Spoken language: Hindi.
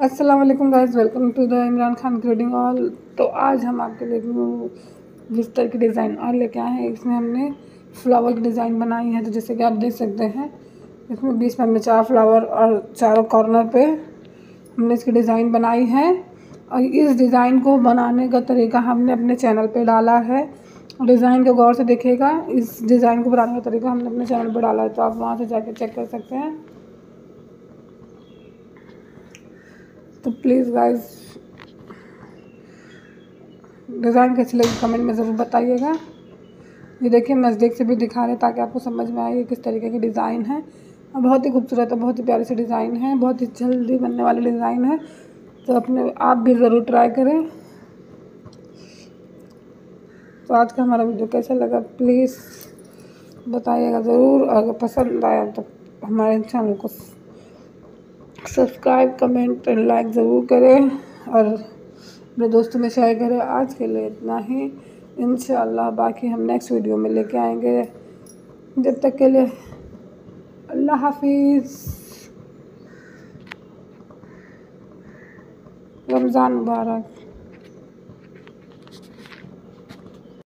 अस्सलाम वालेकुम guys, welcome to the Imran Khan greeting all. तो आज हम आपके लिए बिस्तर की डिज़ाइन और लेके आए हैं। इसमें हमने फ्लावर की डिज़ाइन बनाई है। तो जैसे कि आप देख सकते हैं, इसमें बीच में हमने 4 फ्लावर और चारों कॉर्नर पे हमने इसकी डिज़ाइन बनाई है। और इस डिज़ाइन को बनाने का तरीका हमने अपने चैनल पे डाला है। डिज़ाइन को गौर से देखिएगा, इस डिज़ाइन को बनाने का तरीका हमने अपने चैनल पर डाला है, तो आप वहाँ से जाके चेक कर सकते हैं। तो प्लीज़ गाइस, डिज़ाइन कैसी लगी कमेंट में ज़रूर बताइएगा। ये देखिए, नज़दीक से भी दिखा रहे ताकि आपको समझ में आए किस तरीके की डिज़ाइन है। और बहुत ही खूबसूरत है, बहुत ही प्यारी सी डिज़ाइन है, बहुत ही जल्दी बनने वाली डिज़ाइन है। तो आप भी ज़रूर ट्राई करें। तो आज का हमारा वीडियो कैसा लगा प्लीज़ बताइएगा ज़रूर। अगर पसंद आया तो हमारे चैनल को सब्सक्राइब, कमेंट एंड लाइक ज़रूर करें और अपने दोस्तों में शेयर करें। आज के लिए इतना ही, इंशाअल्लाह बाकी हम नेक्स्ट वीडियो में लेके आएंगे। जब तक के लिए अल्लाह हाफिज़। रमज़ान मुबारक।